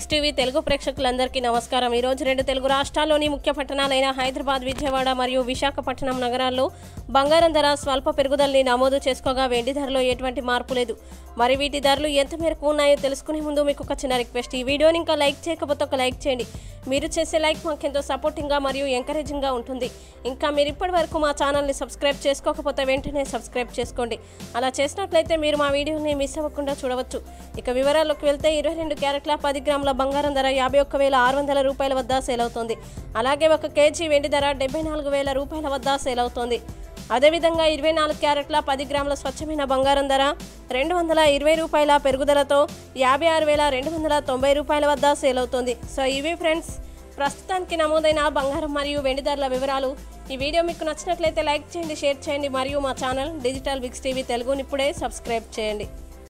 TV Telugu ప్రేక్షకులందరికీ నమస్కారం। ఈ రోజు రెండు తెలుగు రాష్ట్రాల్లోని ముఖ్య పట్టణాలైన హైదరాబాద్, విజయవాడ మరియు విశాఖపట్నం నగరాల్లో బంగారం ధర స్వల్ప పెరుగుదలని నమోదు చేసుకోగా వెండి ధరలో ఎటువంటి మార్పు లేదు। మరి వీటి ధరలు ఎంత మేరకు ఉన్నాయో తెలుసుకునే ముందు మీకు ఒక చిన్న రిక్వెస్ట్, ఈ వీడియోని ఇంకా లైక్ చేయకపోతే ఒక లైక్ చేయండి। మీరు చేసే లైక్ మాకు ఎంతో సపోర్టింగ్గా మరియు ఎంకరేజింగ్గా ఉంటుంది। ఇంకా మీరు ఇప్పటివరకు మా ఛానల్ని సబ్స్క్రైబ్ చేసుకోకపోతే వెంటనే సబ్స్క్రైబ్ చేసుకోండి। అలా చేసినట్లయితే మీరు మా వీడియోని మిస్ అవ్వకుండా చూడవచ్చు। ఇక వివరాల్లోకి వెళ్తే 22 క్యారెట్ల 10 గ్రాముల బంగారం ధర 51,600 రూపాయల వద్ద సేల్ అవుతోంది। అలాగే 1 కేజీ వెండి ధర 74,000 రూపాయల వద్ద సేల్ అవుతోంది। అదేవిధంగా 24 క్యారెట్ల 10 గ్రాముల స్వచ్ఛమైన బంగారం ధర 220 రూపాయల పెరుగుదలతో 56,290 రూపాయల వద్ద సేల్ అవుతోంది। సో ఇవి ఫ్రెండ్స్ ప్రస్తుతానికి నమోదైన బంగారం మరియు వెండి ధరల వివరాలు। ఈ వీడియో మీకు నచ్చినట్లయితే లైక్ చేయండి, షేర్ చేయండి మరియు మా ఛానల్ డిజిటల్ బిక్స్ టీవీ తెలుగుని ఇప్పుడే సబ్స్క్రైబ్ చేయండి।